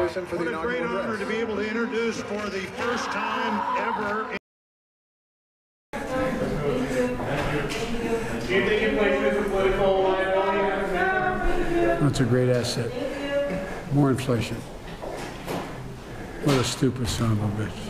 Tyson for the inaugural address. What a great honor to be able to introduce for the first time ever. Do you think inflation is a political liability? That's a great asset. More inflation. What a stupid son of a bitch.